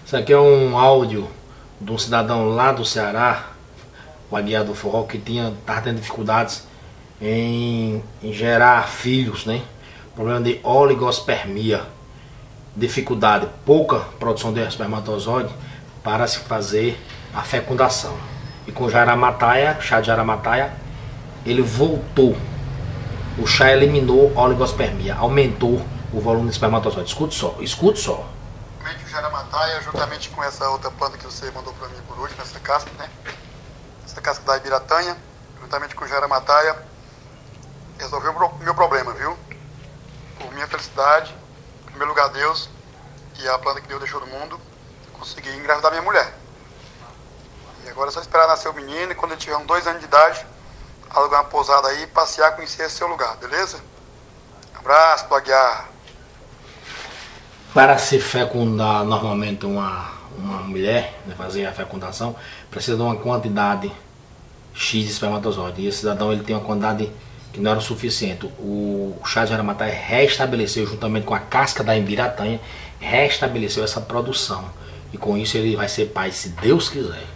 Isso aqui é um áudio de um cidadão lá do Ceará, o Aguiar do Forró, que estava tendo dificuldades em gerar filhos, né? Problema de oligospermia, dificuldade, pouca produção de espermatozoide para se fazer a fecundação. E com jaramataia, chá de jaramataia, ele voltou. O chá eliminou a oligospermia, aumentou o volume de espermatozoide. Escute só, escute só. O jaramataia, juntamente com essa outra planta que você mandou para mim por último, essa casca, né? Essa casca da ibiratanha, juntamente com o jaramataia, resolveu o meu problema, viu? Por minha felicidade, em primeiro lugar Deus e a planta que Deus deixou no mundo, consegui engravidar minha mulher. E agora é só esperar nascer o menino e quando ele tiver uns 2 anos de idade, alugar uma pousada aí e passear, conhecer esse seu lugar, beleza? Abraço, Aguiar. Para se fecundar normalmente uma mulher, né, fazer a fecundação, precisa de uma quantidade X de espermatozoide. E esse cidadão ele tem uma quantidade que não era o suficiente. O chá de jaramataia restabeleceu, juntamente com a casca da ibiratanha, restabeleceu essa produção. E com isso ele vai ser pai, se Deus quiser.